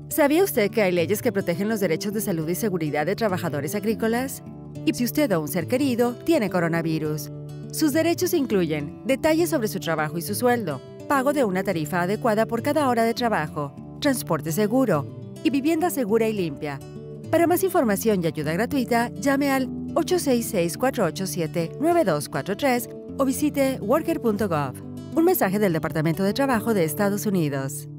¿Sabía usted que hay leyes que protegen los derechos de salud y seguridad de trabajadores agrícolas? Y si usted o un ser querido tiene coronavirus, sus derechos incluyen detalles sobre su trabajo y su sueldo, pago de una tarifa adecuada por cada hora de trabajo, transporte seguro y vivienda segura y limpia. Para más información y ayuda gratuita, llame al 866-487-9243 o visite worker.gov. Un mensaje del Departamento de Trabajo de Estados Unidos.